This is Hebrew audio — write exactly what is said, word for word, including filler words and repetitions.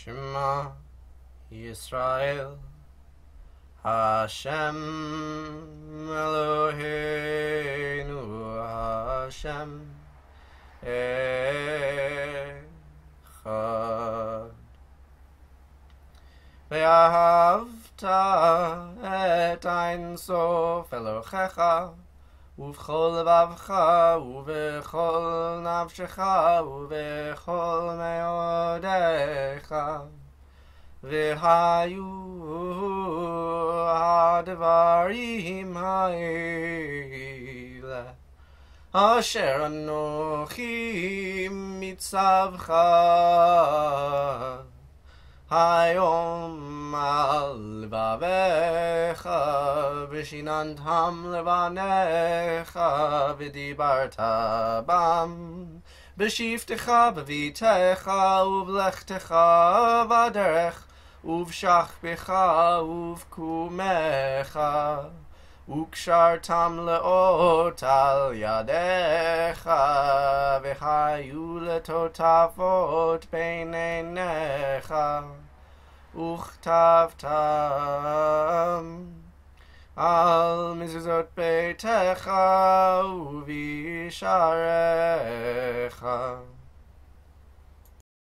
Shema Yisrael Hashem Eloheinu Hashem Echad Vahafta et ein sof Elohecha ובכל לבבך ובכל נפשך ובכל מאודיך והיו הדברים האלה אשר אנוכי מצווך היום על לבביך ושיננתם לבניך ודיברת בם בשבתך בביתך ובלכתך בדרך ובשכבך ובקומך וקשרתם לאות על ידיך והיו לטוטפות בין עיניך וכתבתם על מזוזות ביתך ובשעריך